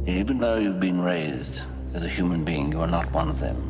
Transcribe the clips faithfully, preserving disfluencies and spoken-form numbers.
Even though you've been raised as a human being, you are not one of them.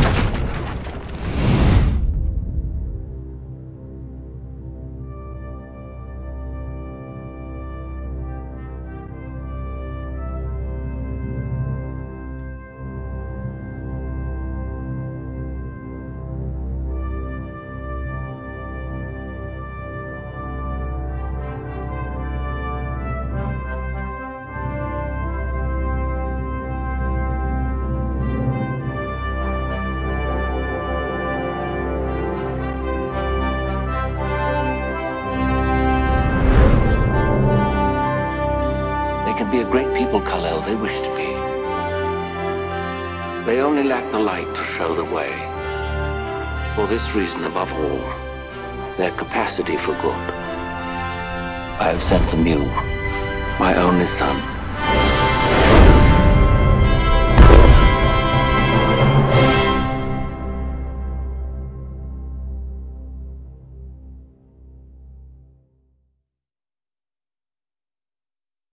They can be a great people, Kal-El, they wish to be. They only lack the light to show the way. For this reason, above all, their capacity for good. I have sent them you, my only son.